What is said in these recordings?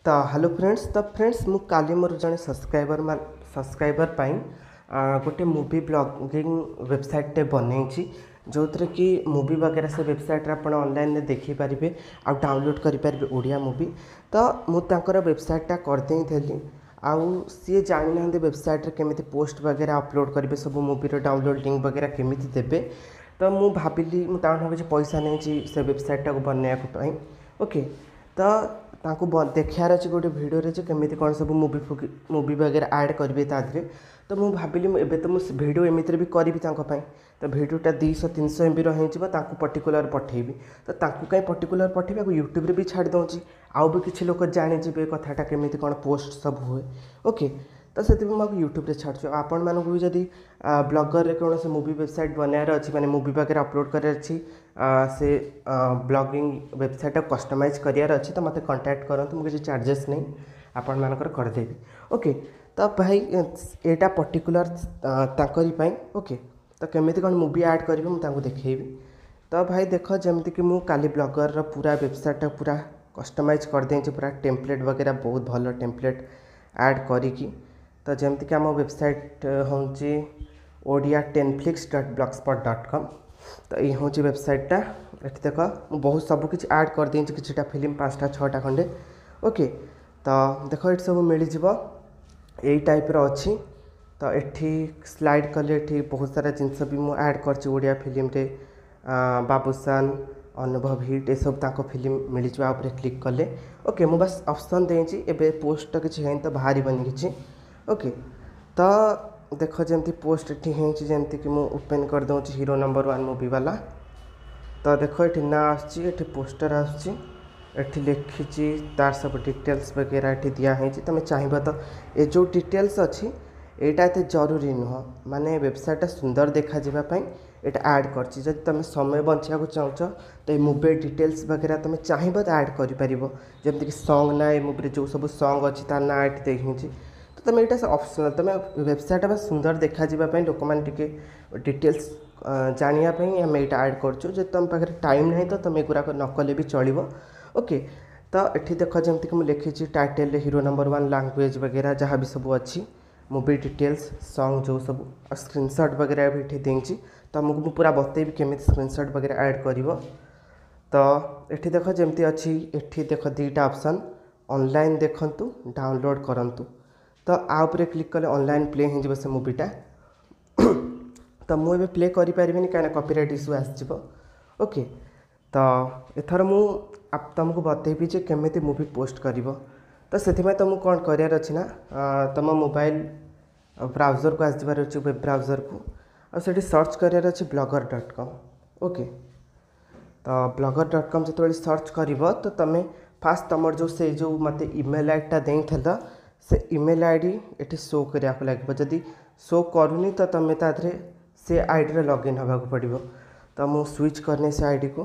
तो hello friends मु काली मोर जड़े सब्सक्राइबर गोटे मूवी ब्लॉगिंग वेबसाइट टे बनई जो थी कि मूवी वगैरह से वेबसाइट आप ऑनलाइन देखिपारे आ डाउनलोड करेंगे ओडिया मूवी। तो मुझे वेबसाइटा करदे थी आउ सी जानी ना वेबसाइट केमी पोस्ट वगैरह अपलोड करेंगे सब मूवीर डाउनलोड लिंक वगैरह केमी देवे। तो मुझे भाविली मुझे पैसा नहीं से वेबसाइटा को बनवाई ओके। तो तांको देखार अच्छे गोटे भिडियो केमी कौन सब मूवी वगैरह ऐड करेंगे तादे। तो मुझे भाविली एबे तो मुझे भिडियो एमती भी करी तो भिडियोटा 200-300 MB हो पर्टिकुलर पठेबी। तो कहीं पर्टिकुलर पठेबी यूट्यूब रे भी छाड़ दूँगी आउ भी किसी लोग जाणीजे कथाटा केमी कौन पोस्ट सब हुए ओके। तो से मुझे यूट्यूब रे छाड़ू आपण मानक भी जदि ब्लॉगर रे कौन से मूवी वेबसाइट बनार अच्छी माने मूवी वगैरह अपलोड करार अच्छी से ब्लॉगिंग वेबसाइट कस्टमाइज करार अच्छी तो मत कांटेक्ट करते मुझे चार्जेस नहीं आपण मानकर करदेवी ओके। तो भाई एटा पर्टिकुलर ताकरी ओके। तो केमी कौन मूवी ऐड करेंगे मुझे देखी। तो भाई देख जमती कि मुझे काली ब्लॉगर पूरा वेबसाइट पूरा कस्टमाइज करदे पूरा टेम्पलेट वगैरह बहुत भल टेम्पलेट ऐड करी। तो जमती कि आम वेबसाइट हूँ odia10flix.blogspot.com। तो ये हूँ वेबसाइटा ये देख बहुत सबकि ऐड कर दी किटा फिल्म 5-6टा खंडे ओके। तो देख ये सब मिल यही टाइप अच्छी। तो ये स्लाइड कले ये बहुत सारा जिनस भी मुझे ऐड कर फिल्म रे बाबूसान अनुभव हिट ये सब ताको फिल्म मिल जाए क्लिक कले ओके। मुझे बस ऑप्शन देती एबे पोस्ट किसी है तो बाहर किसी ओके। तो देख जमती पोस्ट ये जमती कि मुझे ओपन कर दूँ हीरो नंबर 1 मूवी वाला। तो देख ये ना आसी पोस्टर आसी लिखी तार सब डिटेल्स वगैरह ये दिखाई तुम चाहब तो ये जो डिटेल्स अच्छी यहाँ एत जरूरी नुह माने वेबसाइट सुंदर देखा जावाई यहाँ ऐड कर तुम समय बचा चाहो तो ये मूवी डिटेल्स वगैरह तुम चाहब तो ऐड कर जमीक सॉन्ग ना ये मूवी जो सब सॉन्ग अच्छी तार ना ये देखी। तो तुम यहाँ ऑप्शनल तुम वेबसाइट बस सुंदर देखा जावाई लोक मैंने डिटेल्स जानापी आम यहाँ ऐड कर तुम पाखे टाइम ना तो तुम एगुराक नकले भी चलो ओके। तो ये देख जमीक मुझे लिखी टाइटल हीरो नंबर 1 लैंग्वेज वगैरह जहाँ भी सब अच्छी मूवी डिटेल्स सॉन्ग जो सब स्क्रीनशॉट वगैरह भी ये देती। तो तुमको पूरा बतेबी केमी स्क्रीनशॉट वगैरह ऐड कर। तो ये देख जमती अच्छी ये देख 2टा ऑप्शन ऑनलाइन देखंतु डाउनलोड करंतु। तो आउे क्लिक कले ऑनलाइन प्ले हो से मूवीटा। तो मुझे प्ले करें कहीं कॉपीराइट इश्यू आसो ओके। तो एथर मु तुमको बतेबी केमी मूवी पोस्ट कर। तो से तुमको कौन करार अच्छी ना तुम मोबाइल ब्राउजर को आसबार अच्छे वेब ब्राउजर को आगे सर्च करार अच्छे blogger.com ओके। तो blogger.com जो सर्च कर तो तुम फास्ट तुम जो से जो मत ईमेल आईडी देता से ईमेल आईडी ये शो करा लगे जदि शो करूनी तो तुम तादे से आईडी रे लॉगिन होगा पड़ो। तो मुझे स्विच करने से आईडी को।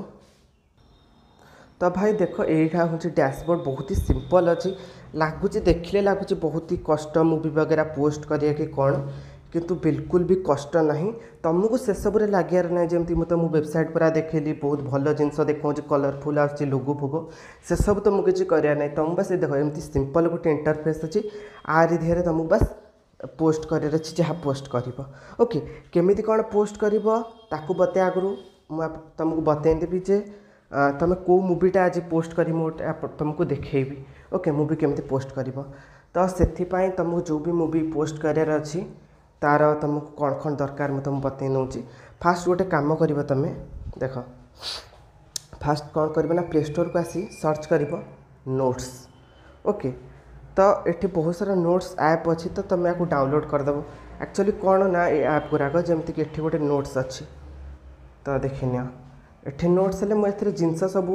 तो भाई देख यहाँ हूँ डैशबोर्ड बहुत ही सिंपल अच्छी लगुच देखिले लगुच बहुत ही कष्ट मूवी वगैरह पोस्ट करिया कि कौन किंतु बिल्कुल भी कष्ट नहीं तुमको से सब लगे ना जमी मुझे वेबसाइट पूरा देखली बहुत भल जिनस देखा कलरफुल आस लोगो फोगो से सब तुमको किसी करार ना तुम बस देख एमती सिंपल गोटे इंटरफेस अच्छी आर दिहरे तुमको बस पोस्ट करार अच्छी जहाँ पोस्ट कर ओके। केमी कौन पोस्ट कर बता आगु तुमको बतईदेवी जे तुम कौ मूवीटा आज पोस्ट कर तुमको देखेबी ओके मूवी केमी पोस्ट कर। तो से तुमको जो भी मूवी पोस्ट करार अच्छी तार तुमको कौन कौन दरकार मुझे तुमको बतई नौची। फास्ट गोटे कम कर तुम देख फास्ट कौन कर ना प्ले स्टोर को आसी सर्च कर नोट्स ओके। तो ये बहुत सारा नोट्स ऐप अच्छी तो तुम या डाउनलोड करदेव एक्चुअली कौन ना ये ऐप गुराक जमीक ये गोटे नोट्स अच्छी। तो देखनी ये नोट्स है मुझे जिनस सब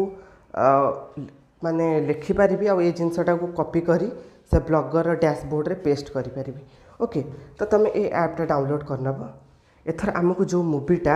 माने लिखिपारि आ जिनसटा को कॉपी करी से ब्लॉगर डैशबोर्ड रे पेस्ट करी ओके। तो तुम ये ऐपटा डाउनलोड करनब एथर आमको जो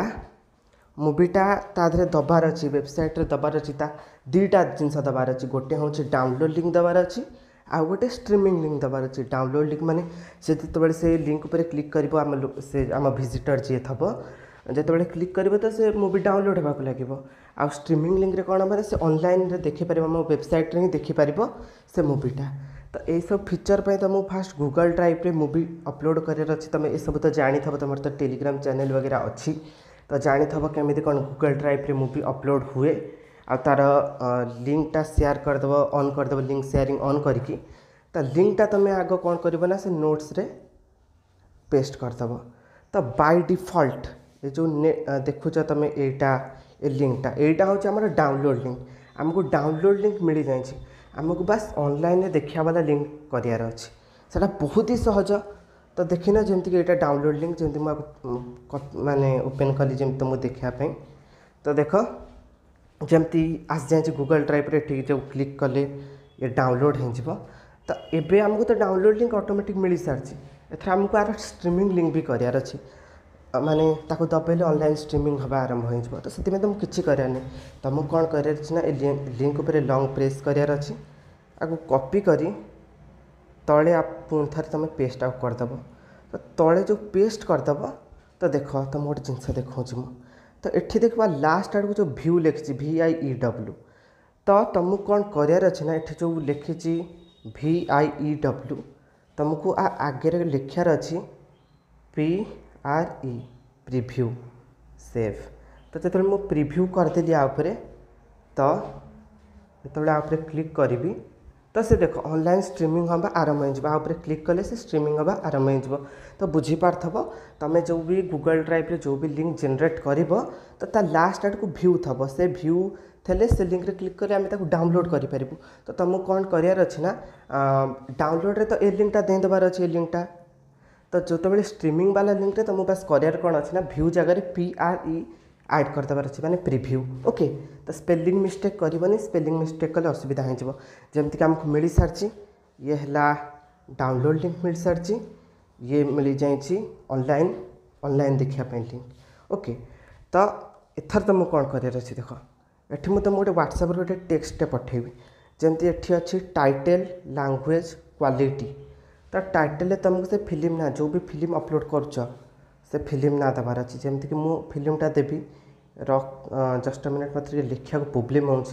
मूवीटा तादे दबार अच्छी वेबसाइट रे दबार अच्छी 2टा जिनस दबार अच्छी गोटे हूँ डाउनलोड लिंक दबार अच्छी आ गोटे स्ट्रीमिंग लिंक दबार अच्छी। डाउनलोड लिंक माने से जो से लिंक पर क्लिक कर से आम विजिटर जी थब ଯେତେବେଳେ କ୍ଲିକ୍ କରିବ ତ ସେ ମୁଭି ଡାଉନଲୋଡ଼ ହେବାକୁ ଲାଗିବ। ଆଉ ଷ୍ଟ୍ରିମିଂ ଲିଙ୍କରେ କ'ଣ ମାନେ ସେ ଅନଲାଇନ୍ରେ ଦେଖିପାରିବ, ଆମ ୱେବସାଇଟ୍ରେ ହିଁ ଦେଖିପାରିବ ସେ ମୁଭିଟା। ତ ଏଇସବୁ ଫିଚର୍ ପାଇଁ ତୁମକୁ ଫାଷ୍ଟ ଗୁଗଲ୍ ଡ୍ରାଇଭ୍ରେ ମୁଭି ଅପଲୋଡ଼ କରିବାର ଅଛି। ତୁମେ ଏସବୁ ତ ଜାଣିଥିବ, ତୁମର ତ ଟେଲିଗ୍ରାମ ଚ୍ୟାନେଲ୍ ବଗେରା ଅଛି, ତ ଜାଣିଥିବ କେମିତି କ'ଣ ଗୁଗଲ୍ ଡ୍ରାଇଭ୍ରେ ମୁଭି ଅପଲୋଡ଼ ହୁଏ। ଆଉ ତାର ଲିଙ୍କଟା ସେୟାର କରିଦେବ, ଅନ୍ କରିଦେବ, ଲିଙ୍କ ସେୟାରିଂ ଅନ୍ କରିକି। ତ ଲିଙ୍କଟା ତୁମେ ଆଗ କ'ଣ କରିବ ନା ସେ ନୋଟ୍ସରେ पेस्ट करदेव। तो बाय डिफॉल्ट ये जो देखुच तुम एटा ए लिंकटा एटा हूँ आम डाउनलोड लिंक। आमको डाउनलोड लिंक मिल जाए, आमको बस ऑनलाइन देखा वाला लिंक करार अच्छे, से बहुत ही सहज। तो देखना जमीक ये डाउनलोड लिंक जमी माने ओपन कली जमी तुमको देखापी। तो देख जमती आस जाए गूगल ड्राइव रे जो क्लिक कले ये डाउनलोड हो। तो एबे आमको तो डाउनलोड लिंक ऑटोमेटिक मिल सारी। एथर आमको आर स्ट्रीमिंग लिंक भी करार अच्छे, माने ताको दबाइले ऑनलाइन स्ट्रीमिंग हवा आरंभ हो। तो से तुमको किसी करार नहीं, तुमको कौन करार ना लिंक उपर लॉन्ग प्रेस करार अच्छे, आपको कॉपी करी तले आप पुणी थे तुम पेस्ट आउट करदेव। तो तले जो पेस्ट करदेव तो देख तुम गोटे जिनस देखा तो ये देखा लास्ट आड़ को जो व्यू लिखी VIEW। तो तुमको कौन करार अच्छे ना ये जो लिखी VIEW तुमको आगे लिखार अच्छी PRE प्रिव्यू सेव। तो जो मुझे प्रिव्यू करदेली आउे तो जो आउे क्लिक करी तो से देख ऑनलाइन स्ट्रीमिंग हवा आरंभ हो। क्लिक कले से स्ट्रीमिंग हवा आरंभ हो। तो बुझीपारथब तुम जो भी गूगल ड्राइव रे जो भी लिंक जनरेट कर तो लास्ट आड़ को व्यू थब, से व्यू थे से लिंक रे क्लिक कर आम डाउनलोड करूँ। तो तुमको कौन करार अच्छे ना डाउनलोड रे तो ए लिंकटा दे देवार अच्छे, ए लिंकटा। तो जो तो स्ट्रीमिंग वाला लिंक रे तुमको बस करार कौन अच्छे ना व्यू जगह PRE ऐड कर देवार अच्छे, माने प्रिव्यू। ओके, तो स्पेलिंग मिस्टेक करनी, स्पेलिंग मिस्टेक कले असुविधा हो। जमती आमको मिल सारी ये है डाउनलोड लिंक मिल सारी, ये मिल जाए ऑनलाइन देखापी लिंक। ओके, तो एथर तुमको कौन करार अच्छे देख ये मुझे गोटे व्हाट्सएप गोटे टेक्स्ट पठेबी जमती ये अच्छी टाइटल लैंग्वेज क्वालिटी। तो टाइटल तुमको से फिल्म ना जो भी फिल्म अपलोड कर से फिल्म ना देवार अच्छे, जमती कि मु फिल्मटा देवी रॉक जस्ट मिनट मत लिखा प्रोब्लेम हो।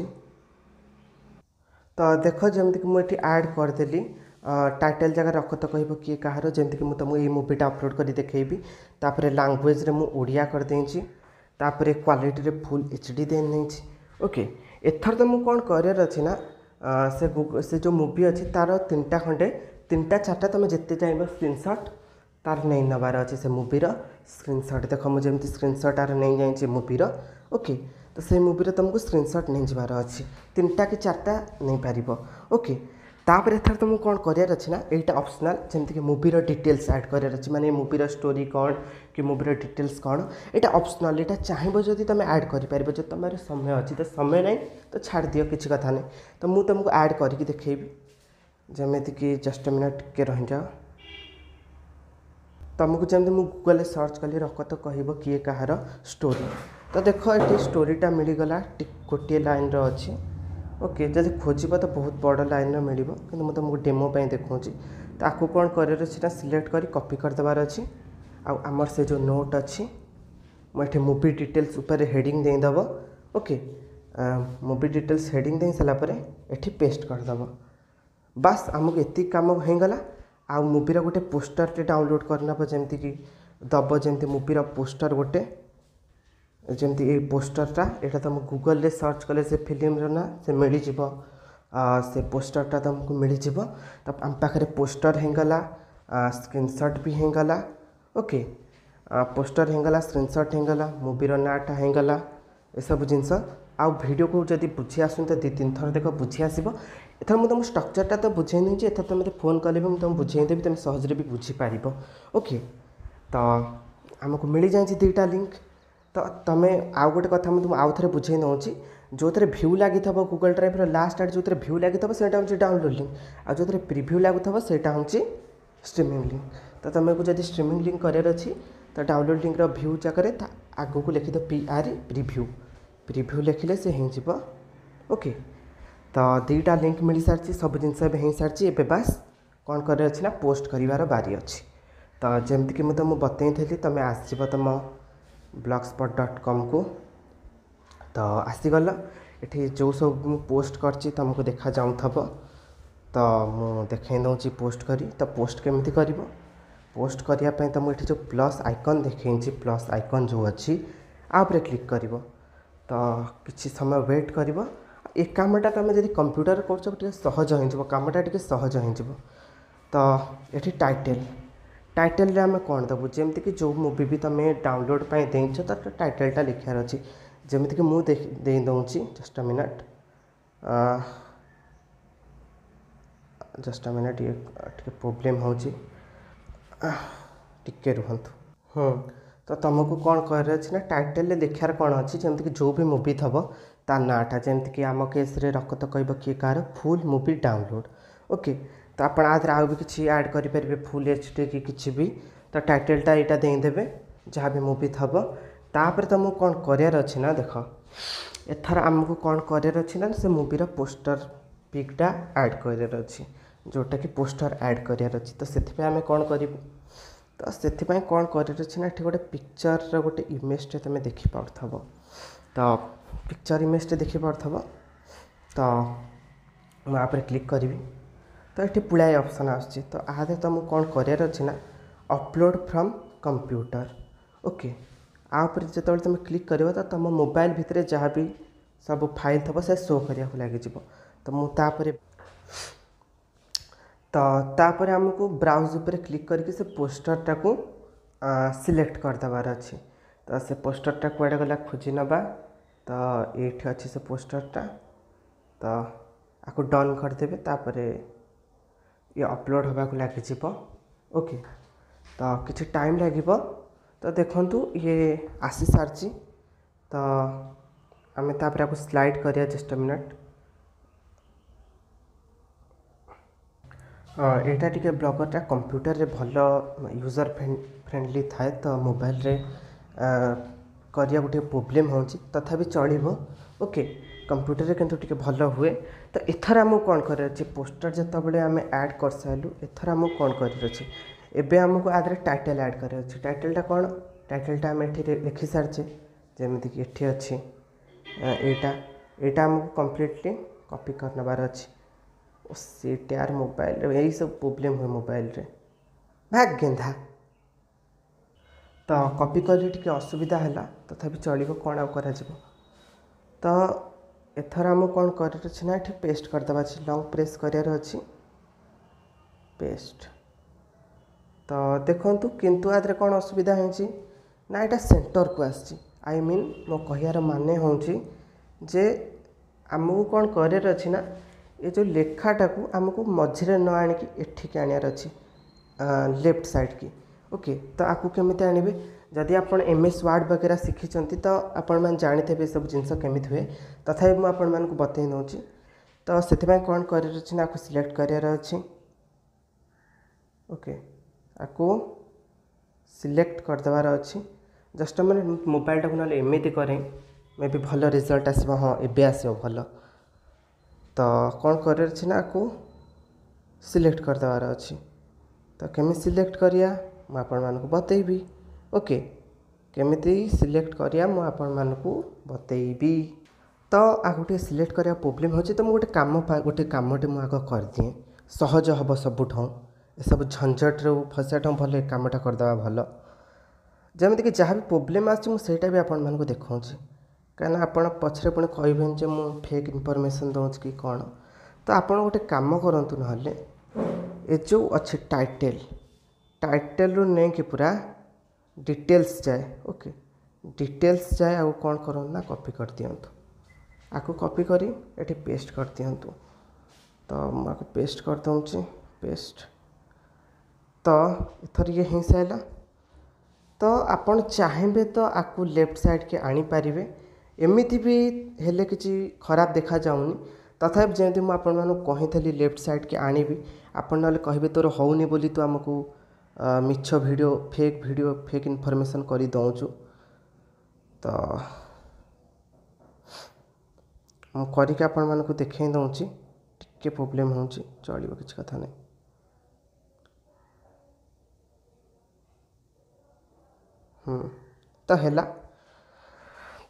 तो देख जमती कि मुझे ऐड करदेली टाइटल जगह रख तो कह किए कहार, जमती कि तुमको ये मूवीटा अपलोड कर देखी। तापर लैंग्वेज रे मु ओडिया कर देछि, तापर क्वालिटी रे फुल HD दे नहीं। ओके, एथर तुमको कौन करार अच्छे ना से जो मूवी अच्छी तार 3टा खंडे 3टा 4टा तुम जिते चाहिए स्क्रीनशॉट तार नहीं नबार अच्छे, से मूवीर स्क्रीनशॉट देख मुझे जमी स्क्रीनशॉट आर नहीं जाए मूवीर। ओके, तो से मूवीर तुमको स्क्रीनशॉट नहीं जबार अच्छे, 3टा कि 4टा नहीं पार। ओके, तापर एथर तुमको कौन करार अच्छे ना यहाँ ऑप्शनल जमीक मूवीर डिटेल्स ऐड करार अच्छे, माने मूवीर स्टोरी कौन कि मूवीर डिटेल्स कौन यहाँ ऑप्शनल। यहाँ चाहिए जदि तुम ऐड कर जो तुम समय अच्छी, तो समय नहीं तो छाड़ दियो किसी कथा नहीं। तो मुझे तुमको ऐड करके देखी जमीक जस्ट मिनट के रही जाओ। तुमको जमी मुझे गूगल सर्च कली रख तो कह किए कहार स्टोरी। तो देख ये स्टोरीटा मिलगला गोटे लाइन अच्छी। ओके, जब खोजब तो बहुत बड़ लाइन मिल कि मुझे तुमको डेमो देखा। तो आपको कौन करार सिलेक्ट कर कॉपी करदेवार अच्छी। आमर से जो नोट अच्छी मुझे मूवी डिटेल्स उपर हेडिंग देदेव। ओके, मूवी डिटेल्स हेडिंग दे सारापर ये पेस्ट करदेव। बस आमको एति काम होगला। आ मूवीर गोटे पोस्टर डाउनलोड करना जमीक दब, जमी मूवीर पोस्टर गोटे जमती ये पोस्टरटा यहाँ तुम गूगल रे सर्च कले से फिल्म ना से मिल से पोस्टरटा तुमको मिल तो आम पाखे पोस्टर होगला, स्क्रीनशॉट भी होगला। ओके, पोस्टर होगला, स्क्रीनशॉट होगला, मूवीर नाटा होगला, ये सब जिनस। आउ वीडियो को जब बुझी आसुन तो 2-3 थर देख बुझी आसो। एथर मुझे तुम स्ट्रक्चरटा तो बुझे नहीं, एथर तुम फोन कले भी तुम बुझेदेवी, तुम सहजरे भी बुझीपार। ओके, तो आमको मिल जाए 2टा लिंक। तो तुम आउ गोटे कथा मुझे आउ थे बुझे नौ जो थे भ्यू लगी गूगल ड्राइव लास्ट आड़ जो भ्यू लगी से डाउनलोड लिंक, आ जो प्रिव्यू लगुव से स्ट्रीमिंग लिंक। तो तुमको जब स्ट्रीमिंग लिंक करार अच्छी तो डाउनलोड लिंक भ्यू जगह आग को लिखी दो PRE प्रिव्यू, प्रिव्यू लिखिले से हो। ओके, तो 2टा लिंक मिल सारी, सब जिनस हो सारी। ए बस कौन करार अच्छी ना पोस्ट करार बारी अच्छी। तो जमीक मुझे तुमको बतई थी तुम आसब तुम blogspot.com को। तो आसीगल ये जो सब मु पोस्ट करची तुमको देखा जाऊँ तो मु देखे दूँगी पोस्ट करी। तो पोस्ट केମିତି करिवो पोस्ट करने तुम ये जो प्लस आइकन देखी प्लस आइकन जो अच्छी आपरे क्लिक करिवो। तो किसी समय वेट करिवो। ए कामटा तुम जब कंप्यूटर कर सहज हो कामटा टे सहज हो। तो ये टाइटल रे आम कौन देवु जमती कि जो मूवी भी तुम डाउनलोड पर देच तो टाइटलटा लिखार अच्छी जमीक मुझे दे दूँगी जस्ट अ मिनट ये प्रोब्लेम हो टिके रुहतु। तो तुमको कौन कर ना टाइटल लिखार कौन अच्छी जमीक जो भी मूवी थब ता नाटा जमीक आम केस रखत कह किए कार फुल मूवी डाउनलोड। ओके तो आप आउ भी किसी ऐड करेंगे फुल एचडी कि किसी भी तो टाइटलटा यहाँ देदेवे जहाँ भी मूवी थब तापर तुमको कौन करार अच्छी ना देख एथर आमको कौन करार अच्छी ना से मूवीर पोस्टर पिकटा ऐड करार अच्छी जोटा कि पोस्टर ऐड करार अच्छी। तो से आम कौन करूँ तो से कौन करार अच्छी ना गोटे पिक्चर गोटे इमेजटे तुम देखिपार तो पिक्चर इमेजटे देखिपार तो मुझे क्लिक करी। तो ये पुलाए ऑप्शन आसुच्छी तो आदे तुमको कौन करार अच्छी ना अपलोड फ्रॉम कंप्यूटर। ओके आप जो तुम क्लिक कर तो तुम मोबाइल भितर जहाँ भी सब फाइल थब से शो करा लगे। तो मुझे तापर आमको ब्राउज उपर क्लिक करके से पोस्टरटा को सिलेक्ट करदेवार अच्छी। तो से पोस्टरटा कुआडे गला खोजी नबा तो ये अच्छी से पोस्टरटा तो आपको डन करदेवे तापर ये अपलोड होगा लगे। ओके तो किसी टाइम लगे तो देखु ये आसी सारी। तो आम तापर आपको स्लाइड करिया जस्ट मिनट यहाँ टी ब्लॉगरटा कंप्यूटर रे भल यूजर फ्रेंडली थाए तो मोबाइल रे करिया गोटे प्रोब्लेम हो तथापि चलो। ओके कंप्यूटर रे किंतु टिके भल हुए। तो एथर आमको कौन कर पोस्टर जिते आम ऐड कर सारू एथर आमको कौन कर एबे आमको आदरे टाइटल ऐड कर टाइटलटा कौन टाइटलटा आम ये लिखी सारी जमीक ये अच्छी यहाँ आमको कम्प्लीटली कॉपी करनबार अच्छी। सीट यार मोबाइल यही सब प्रोब्लेम हुए मोबाइल रे भाग गेंधा। तो कॉपी कर टी असुविधा है तथापि चलो कौन आउ कर। तो एथर आमको कौन कर ना ये पेस्ट करदेवा लॉन्ग प्रेस करार अच्छी पेस्ट। तो देखु किंतु आदरे कौन असुविधा होची ना यहाँ सेंटर को आसी आई मीन मो कहियार माने हूँ जे आमको कौन करार अच्छी ना ये जो लेखाटा को आमको मझे न आणिकी एठिक आनार अच्छी लेफ्ट साइड की। ओके तो आपको केमी आणवे जदि आप MS वर्ड वगैरह शिखी तो आपण मैंने जाथे सब जिनस केमी हुए तथापि मुझे आपण मानक बतई दूँगी। तो से कौन करार अच्छी ना आपको सिलेक्ट करार अच्छी। ओके आपको सिलेक्ट करदेवार अच्छी जस्ट मैंने मोबाइलटा को ना एमती करें मे भी भल रिजल्ट आस हाँ एबे आसो भल। तो कौन करार अच्छी ना आपको सिलेक्ट करदेवार अच्छी। तो केमी सिलेक्ट करिया मुझे आपण मानक बतईबी। ओके केमिति सिलेक्ट करिया मुझे आपण मानक बतईबी। तो आगे गोटे सिलेक्ट करिया प्रोब्लेम हो तो मुझे गोटे कामटे मुझे आग कर दिए सहज हम सबुठ सब झंझट फसाट भल कामटा करदे भल जमीक जहाँ भी प्रोब्लेम आसा भी आपण मानक देखा कहीं आप पछरे पुणी कहबेन जे मु फेक इनफॉरमेशन दूँ कि कौन। तो आप गोटे कम करूँ ना ये जो अच्छे टाइटल रू नहीं कि पूरा डिटेल्स जाए। ओके डिटेल्स जाए आउ कौन करूँ ना कॉपी कर दिंतु आपको कॉपी करी ये पेस्ट कर दिंतु। तो मुझे पेस्ट कर दूँगी पेस्ट। तो इथर ये हो सारा। तो आपण चाहिए तो आपको लेफ्ट साइड के आनी पारिबे एमिति भी हेले किसी खराब देखा जाऊनी तथापि जमी मुझे कही लेफ्ट साइड के आनी आपड़ ना कहे तोर होनी बोली तो आमको मिछ वीडियो फेक इनफॉरमेशन कर दौचु। तो करके आपण मानक देखे दूँगी टिके प्रोब्लेम हो चलो किसी कथा नहीं। तो है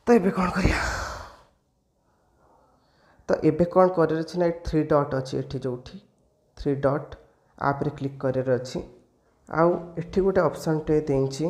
तो ये कौन करिया तो ये कौन कर ना 3 डॉट अच्छी एठी जो 3 डॉट आप रे क्लिक कर अच्छी आउ एठी गोटे ऑप्शन टे देंची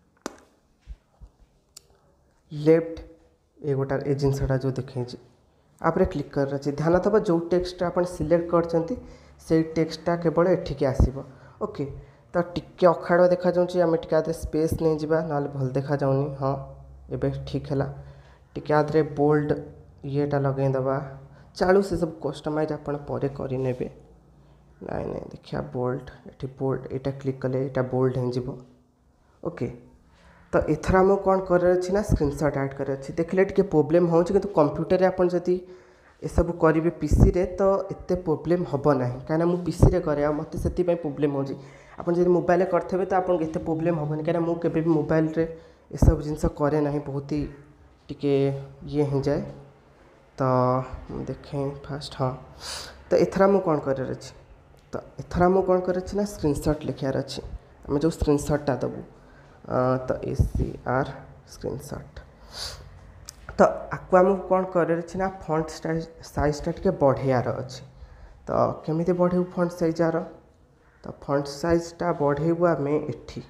लेफ्ट ये गोटा ये जिनसटा जो देखें आप रे क्लिक कर अच्छी ध्यान थबा जो टेक्स्ट आप सिलेक्ट करछंती से टेक्स्टा केवल एठिके आसीबो ओके तो टिके अखाड़ देखा जाउची आमे टिके आदे स्पेस नहीं जिबा नाले भल देखा जाउनी हाँ एबे ठीक हैला टिके आदरे बोल्ड येटा लगें दबा चालू से सब कस्टमाइज आपण परे करि नेबे नाइ नाइ देखिया बोल्ड एठी बोल्ड एटा क्लिक कले एटा बोल्ड हो जिवो ओके तो एथर आम कौन कर ना स्क्रीनशॉट ऐड कर देखिले टिके प्रोब्लेम हो किंतु कंप्यूटर आपन जदि ये सब करेंगे पीसी रे तो एते प्रोब्लेम हम ना कहीं मुझे पीसी रे करे मत से प्रोब्लेम हो आप मोबाइल करते तो आपको एत प्रोब्लेम हेनी कहीं मुझे केबे भी मोबाइल रे ये सब जिनस करे ना बहुत ही टिके ये हो जाए तो देखें फास्ट हाँ तो एथर आम कौन कर तो एथर आम कौन कर ना स्क्रीनशॉट लिखार अच्छे आम जो स्क्रीनशॉटा दबू तो ACR स्क्रीनशॉट तो आपको आमको कौन कर ना फॉन्ट साइजटा टे बढ़ार अच्छे तो केमी बढ़ेबू फॉन्ट साइज यार तो फॉन्ट साइजटा बढ़ेबू आम एठी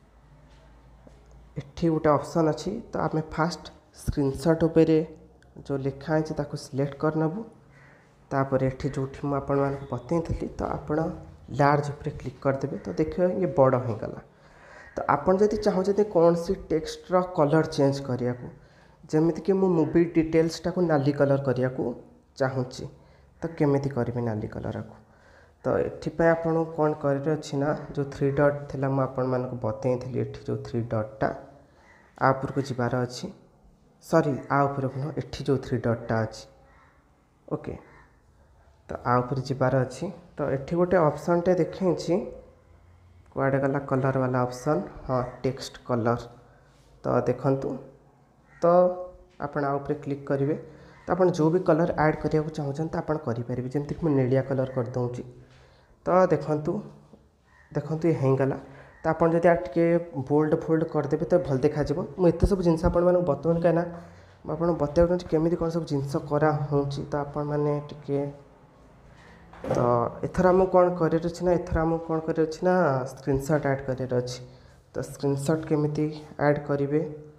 गोटे ऑप्शन अच्छी तो आम फास्ट स्क्रीनशॉट उपरे जो लिखा है ताको सिलेक्ट कर नबू तापर एठी जो मुझे बतई तो आप लार्ज उपरे क्लिक करदे तो देखिए ये बड़ हो गला तो आपन जदि चाहते कौन सी टेक्स्ट कलर चेंज करिया को जमिति कि मु मूवी डिटेल्स टाको नाली कलर करिया को चाहूँगी तो केमिति करिवे नाली कलर को तो एठिपाई आपन कौन कर अच्छी ना जो 3 डॉट थिला मु आपन मानको बतई थी एठी जो 3 डॉटटा आ ऊपर को जिबार अच्छी सॉरी आ ऊपर को न एठी जो 3 डॉटटा अच्छी ओके तो आ ऊपर जिबार अच्छी तो एठी गोटे ऑप्शन टे देखें कुआडे गला कलर वाला ऑप्शन हाँ टेक्स्ट कलर तो देखंतु तो आपण आ ऊपर क्लिक करेंगे तो आप जो भी कलर ऐड करने को चाहते तो आप करेंगे जमीक मुझे नीलिया कलर कर दूँगी तो देखंतु देखंतु ये होगला तो आप जब टे बोल्ड फोल्ड करदेवे तो भल देखा मुझे सब जिन बतौनी कहीं मुझे बता केमी कौन सब जिनस कराऊँ तो आपण मैंने टे तो एथर आम कौन कर ना एथर आम कौन कर ना स्क्रीनशॉट ऐड कर अच्छी तो स्क्रीनशॉट केमिति ऐड करेंगे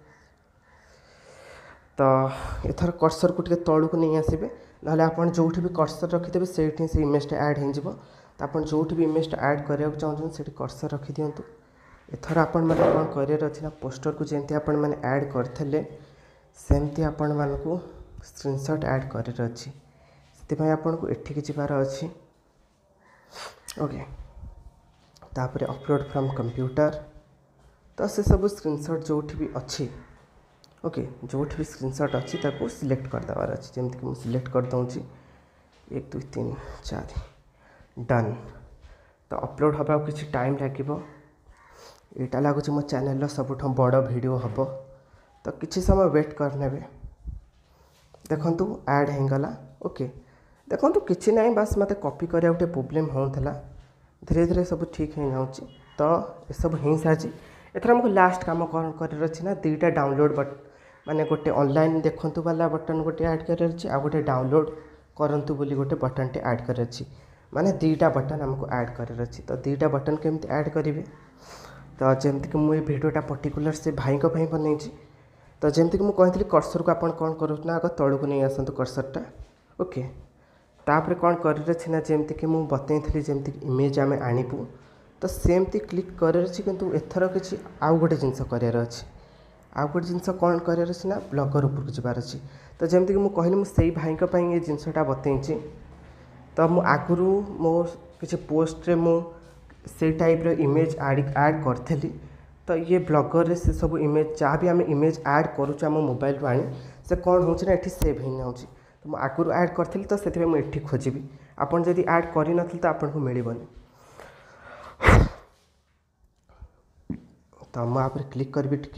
तो एथर कर्सर को टे तलू को नहीं आसबे ना आप जो भी कर्सर रखिदेवे से इमेजटा ऐड हो तो आप जो भी इमेजटा ऐड करने को चाहते से कर्सर रखी दिंतु एथर आपण मैंने कौन कर अच्छी ना पोस्टर को जमी आपण मैंने ऐड करते सेमती आपण मानक स्क्रीनशॉट ऐड कर अच्छी से आपन को एठिक जीवार अच्छी ओके तापर अपलोड फ्रॉम कंप्यूटर तो से सब स्क्रीनशॉट जो भी अच्छी ओके जो भी स्क्रीनशॉट अच्छी ताको सिलेक्ट कर देवार अच्छी जमीक कि मुझे सिलेक्ट कर दूँगी 1 2 3 4 डन तो अपलोड हवा किसी टाइम लगे यहाँ लगुच मो चैनल सबुठ बड़ वीडियो हम तो किसी समय वेट करने देखंतु ऐड होगला ओके देखंतु किसी ना बस मत कॉपी करा गोटे प्रोब्लेम होता धीरे धीरे सब ठीक हो जाऊँगी तो ये सब हो सारी एथर आमको लास्ट काम कौन कर ना 2टा डाउनलोड माने गोटे ऑनलाइन देखंतु वाला बटन गोटे ऐड कर आ गोटे डाउनलोड करंतु बोली गोटे बटन टे ऐड कर माने 2टा बटन आमको ऐड कर तो 2टा बटन केमती ऐड करेंगे तो जमीक कि मुझे भिडटा पर्टिकुलर से भाई बनई तो जमीक कि मुझे कहती कर्सर को आप कौन करूँ ना आग तलू को नहीं आसतु कर्सरटा ओके तापर कौन कर ना जमीक कि मुझे बतई जमीक इमेज आम आणबू तो सेमती क्लिक कर किंतु एथर किसी आउ गोटे जिनस करार अच्छी आउ गोटे जिनस कौन करार ना ब्लॉगर उपरको जबार अच्छी तो जमीक कि मुझे कहली मुझे भाई ये जिनसटा बतई तो मु आगु मो किसी पोस्ट रे मु से टाइप रो इमेज ऐड करी तो ये ब्लॉगर रे से सब इमेज जहाँ भी आम इमेज ऐड करुँ आम मोबाइल रू आनी से कौन हो ये सेव हो जाऊँ तो मुझे आगु ऐड करी तो से मुझे खोजी आपन जदि ऐड करी नथिल तो आपको मिलबनी तो मुझे आप क्लिक करी टिके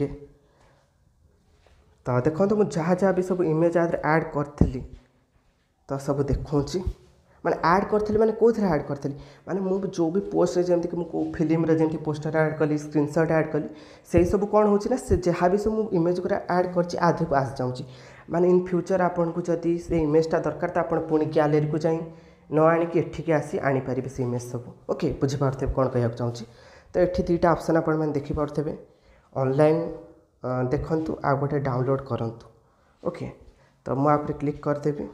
तो देखो मुझे जहाँ जहाँ भी सब इमेज ऐड करी तो सब देखी माने ऐड करथिली माने कोथरे ऐड करथिली माने मु जो भी पोस्ट जेमति कि मु फिल्म रे जेमति पोस्टर ऐड कली स्क्रीनशॉट ऐड कली सेही सब कोन होची ना से जहाँ भी सब मु इमेज को ऐड करची आधे को आस जाउची माने इन फ्यूचर आपन को जदी से इमेजटा दरकार त आपन पुणी गैलरी को जाई न आनिकी एठिके आसी आनी पारिबे से इमेज सब ओके बुझी पारथे कोन कहया चाहूची तो एठी दुईटा ऑप्शन आपन मन देखि पारथेबे ऑनलाइन देखंतु आ गोटे डाउनलोड करंतु ओके तो मु आप क्लिक कर देबी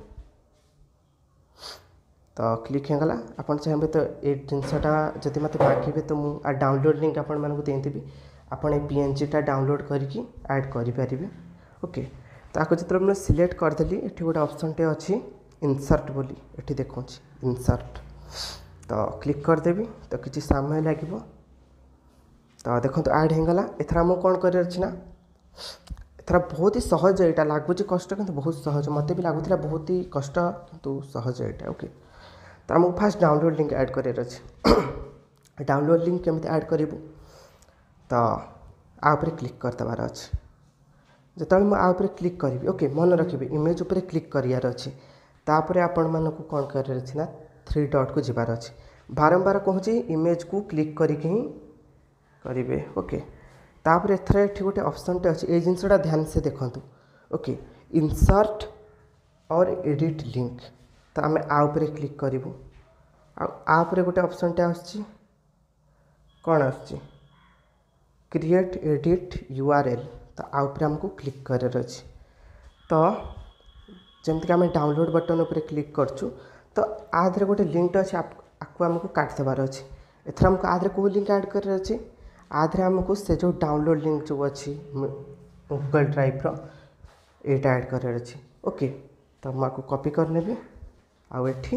तो क्लिक होगला आपन चाहिए तो ये जिनसटा जदि मत मागे तो मुझे डाउनलोड लिंक आपण मानक देदेवी आपन पीएनजी डाउनलोड करके ऐड करें ओके तो आपको जो मैं सिलेक्ट करदेली ये गोटे ऑप्शन टे अच्छी इंसर्ट बोली ये देखो इंसर्ट तो क्लिक करदेवी तो किसी समय लगे तो देखो तो ऐड होगला एथर आमको कौन कर एथर बहुत ही सहज यहाँ लगुच कष्ट कि बहुत सहज मत भी लगुला बहुत ही कष्ट कि सहज यहाँ ओके तो आमको फास्ट डाउनलोड लिंक ऐड कर डाउनलोड लिंक केमी ऐड करूँ तो आप क्लिक करदेवार अच्छे जो मुझे आउे क्लिक करी ओके मन रखिए इमेज उपर क्लिक करार अच्छे तापर आपण मानक कौन कर 3 डॉट को जीवार अच्छे बारंबार कहूँ इमेज को क्लिक करके ही करेंगे ओके तापर एथर ये गोटे ऑप्शन टे अच्छे ये जिनसा ध्यान से देखूँ ओके इंसर्ट और एडिट लिंक तो आम आउे क्लिक करूँ आउे गोटे ऑप्शन टे आसची कौन आसची क्रिएट एडिट यूआरएल तो आउे आमको क्लिक करार अच्छे तो जमती आम डाउनलोड बटन उपर क्लिक करचु तो आधे गोटे लिंक अच्छे आपको आमको काटदेवार अच्छे एथर आमको आधे कौ लिंक ऐड कर अच्छे आधे आमको से जो डाउनलोड लिंक जो अच्छी गूगल ड्राइव रहा ऐड करार अच्छे ओके तो मुझे कॉपी करनेबी आउ एठी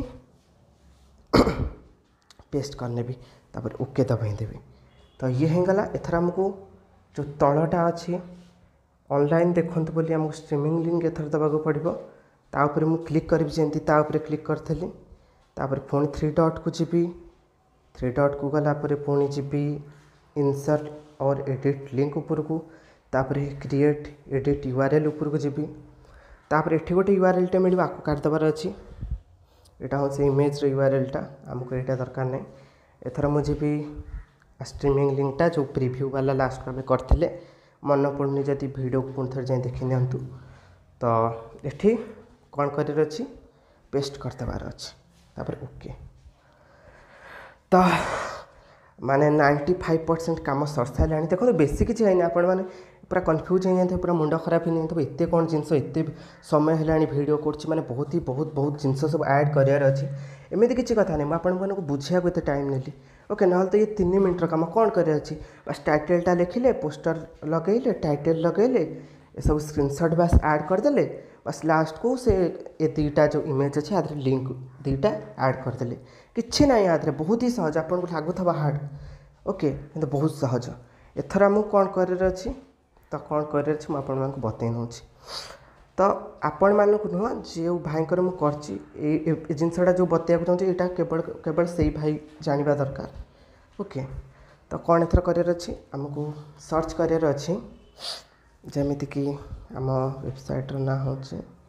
पेस्ट करनेबी तापर ओके दबाईदेवी तो ये होगला एथर आमको जो तलटा अच्छी ऑनलाइन देखते बोली आमको स्ट्रीमिंग लिंक एथर देवाक पड़ो तापर मु क्लिक करी जमी तापर क्लिक करी तापर पुणी 3 डॉट को जीवी 3 डॉट को गला पुणी जीवी इंसर्ट और एडिट लिंक उपर को तापर क्रिएट एडिट यूआरएल उपर को जीवी तापर एठी गोटे यूआरएल टे मिल आपको काटदेवार अच्छी यहाँ हूँ से इमेज यूआरएल टा आमको यहाँ दरकार नहीं एथर मुझे भी स्ट्रीमिंग लिंकटा जो प्रीव्यू वाला लास्ट को आम करते मन पड़नी जदि वीडियो को पुणी थे जाए देखी नियंतु तो ये कौन कर अच्छी पेस्ट करदेवार अच्छे तापर ओके तो माने 95% काम सर सारे देखो बेसी किसी है आपण मैंने पूरा कन्फ्यूज हो जाते पूरा मुंड खराब हो जाते एत कौन जिनस एत समय है वीडियो कर माने बहुत ही बहुत जिनस सब ऐड करार अच्छी एमती किसी कथा नहीं मुझे बुझा एत टाइम नेली ओके ना तो ये 3 मिनटर काम कौन कर बस टाइटलटा लिखिले पोस्टर लगेले टाइटल लगेले ये सब स्क्रीनशॉट बस ऐड करदे बस लास्ट को से ये दुईटा जो इमेज अच्छे आधे लिंक दुईटा ऐड करदे किसी ना आधे बहुत ही सहज आपको लगुवा हार्ड ओके तो बहुत सहज एथर आमको कौन कर अच्छी तो कौन कर मुझे बतई नौ तो आपण मानक नुह जो भाईकर मुझे जिनसा जो बतवा चाहूँगी यहाँ केवल केवल से भाई जानवा दरकार ओके तो कौन एथर कर आमको सर्च करार अच्छी जमीती कि आम वेबसाइट ना हूँ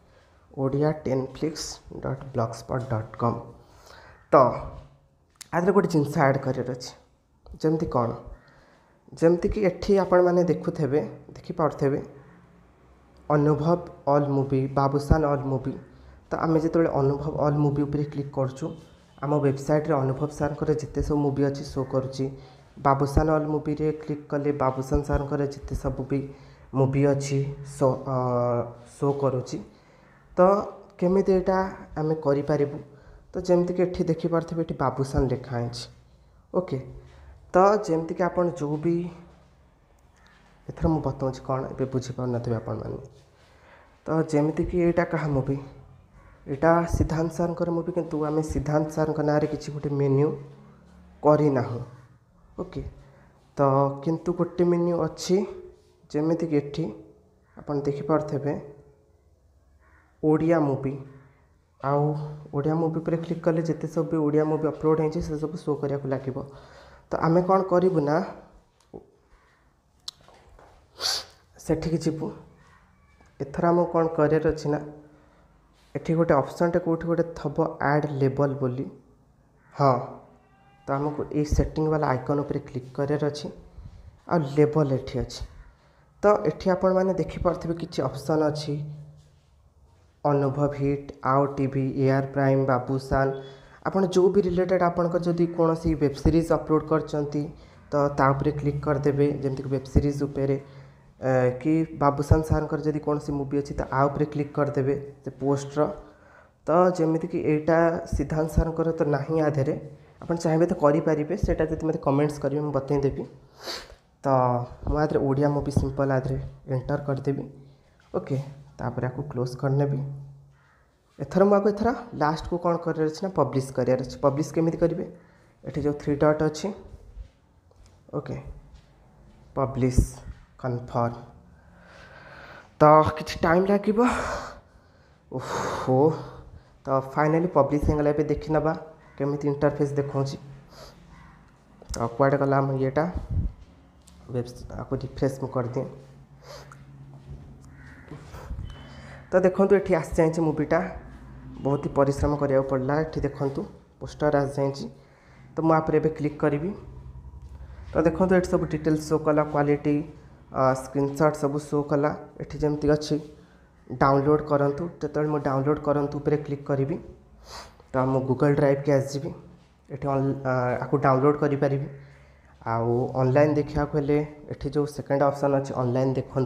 odia10flix.blogspot.com तो आधे गोटे जिनस ऐड करार अच्छे जमती कौन जमती कि एठी आपण माने देखुथे देखिपे Anubhav all movie Babusan all movie तो आम जो अनुभव ऑल मूवी उपर क्लिक करचु आम वेबसाइट रे अनुभव सार जिते सब मूवी अच्छी शो करुच्ची बाबूसान ऑल मूवी रे क्लिक कले बाबूसान सार जिते सब भी मूवी अच्छी शो करुच्ची तो केमी यहाँ आम करूँ तो जमती कि देखिपे ये बाबूसान लिखाई ओके तो जमती कि आप जो भी एथर मुझे बताऊँ कौन ए बुझीपार थे आपण मैंने तो जमती कि यहाँ क्या मूवी यहाँ सिद्धांत सार मूवी किंतु आम सिद्धांत सार ना कि गोटे मेन्यू करना ओके तो किंतु गोटे मेन्यू अच्छी जमती कि एठी आपन देखिपे ओडिया मूवी आउ ओडिया मूवी पर क्लिक कले जिते सब भी ओडिया मूवी अपलोड होती से सब शो करा लगे तो आम कौन करूँ ना सेठी जीवु एथर आम कौन करार अच्छी ना एठी गोटे ऑप्शनटे कोठी गोटे थबो ऐड लेबल बोली हाँ तो आमको ये सेटिंग वाला आइकन उपर क्लिक करार अच्छी आ लेबल एठी अच्छी तो एठी आपण माने देखि पारथिबे किछि ऑप्शन अच्छी अनुभव हिट आओ टीवी एआर प्राइम बाबूसान आपण जो भी रिलेटेड आपण को जदी कोनोसी वेब सीरीज अपलोड करचंती तो ता उपरे क्लिक कर देबे जेमति वेब सीरीज उपरे कि बाबूसान सार कर जदी कोनोसी मूवी अछि तो आ उपरे क्लिक कर देबे से पोस्ट रो तो जेमति कि एटा सिद्धांत सार कर तो नाही आधेरे आपण चाहेबे तो करि परिबे सेटा जदी मते कमेंट्स करिवे हम बतै देबी तो मु आधे ओडिया मूवी सिंपल आधे एंटर कर देबी ओके तापर आपको क्लोज करने भी एथर मुझे एथर लास्ट को कौन कर ना पब्लिश करार अच्छे पब्लिश केमी करेंगे ये जो 3 डॉट अच्छी ओके पब्लिश कन्फर्म तो किसी टाइम लगे ओहो तो फाइनली पब्लिश होगा ये देखी नवा केमी इंटरफेस देखा तो कुआडे गला येटा वेब आपको रिफ्रेश कर दिए तो देखो ये आस जाए मूवीटा बहुत ही परिश्रम करा पड़ा ये देखूँ पोस्टर आस जाए तो मुझे क्लिक करी तो देखो ये सब डिटेल्स शो कला क्वालिटी स्क्रीनशॉट सब शो कला ये जमती अच्छी डाउनलोड करूँ जो मुझे डाउनलोड करूँ क्लिक करी तो मु गूगल ड्राइव के आसजी ये आपको डाउनलोड करी आउ ऑनलाइन देखा ये जो सेकेंड ऑप्शन अच्छे ऑनलाइन देखूँ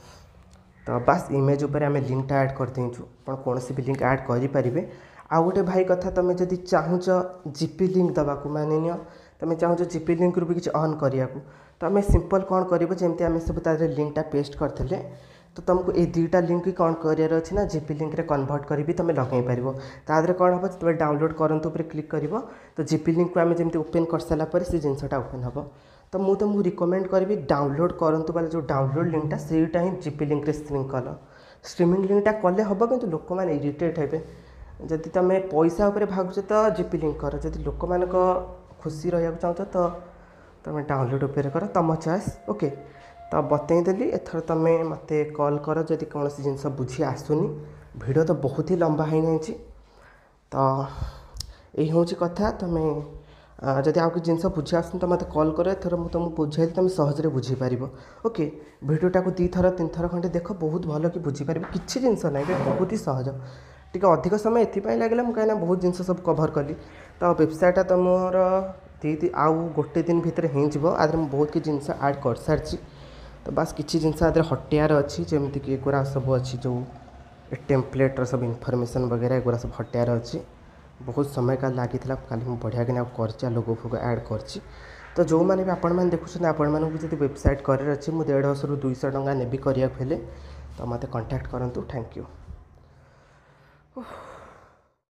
तो बस इमेज उपर आम लिंकटा ऐड कर देचु आप कौन भी लिंक ऐड करें आउ गोटे भाई कथा तुम जब चाहूच जीपी लिंक दवाक मानि नि तुम चाहूच जीपी लिंक रू भी किसी ऑन करिया तो आम सिंपल कौन कर जमी आम सब लिंकटा पेस्ट करते तो तुमको ये दुईटा लिंक कौन करार अच्छी ना जीपी लिंक रे कन्वर्ट कर भी तुम लगे पार तादे कौन हम तुम डाउनलोड करूँ क्लिक कर तो जीपी लिंक को आम जमी ओपन कर सारापर से जिनसा ओपन हम तो मुझे तुमको रिकमेंड करी डाउनलोड करूँ वाले जो डाउनलोड लिंकटा सेटा ही जीपी लिंक रे स्ट्रीमिंग लिंकटा कले हम कि लोक मैंने इरिटेट हे जदि तुम पैसा उपर भागुच तो जीपी लिंक कर जदि लोक मान खुशी रहा चाहूँ तो तुम डाउनलोड उपर कर तुम चॉइस ओके तो बतईदेली एथर तुम मत कॉल कर जदि कौन जिनस बुझी आसुनी भिडियो तो बहुत ही लंबा हो जाए तो यही हूँ कथा तुम जदि आउ कि जिन बुझी आस तो मत कॉल कर एथर मुझे तुमको बुझाई तुम सहजरे बुझीपार ओके भिडियोटा को 2 थर 3 थर खंडे देख बहुत भल कि बुझीपार किसी जिनस ना बहुत ही सहज टी अधिक समय ये लगे मुझे कहीं बहुत जिन सब कभर कली तो वेबसाइटा तुम आउ गोटे दिन भितर हो आदि मुझे बहुत किसी जिनस ऐड कर सारी तो बस किसी जिनस आदि हटियार अच्छी जमीक एगुरा सब अच्छी जो टेम्पलेटर सब इनफॉरमेशन वगैरह एगुरा सब हटियार अच्छी बहुत समय का लगी कल मुझे बढ़िया कि लोगो फोगो ऐड कर तो जो मैंने भी आपण मैंने देखुं आपण मानक जब वेबसाइट करार अच्छी मुझे 150 ରୁ 200 टंका नेबी करिया हेले तो मत कांटेक्ट करूँ थैंक यू।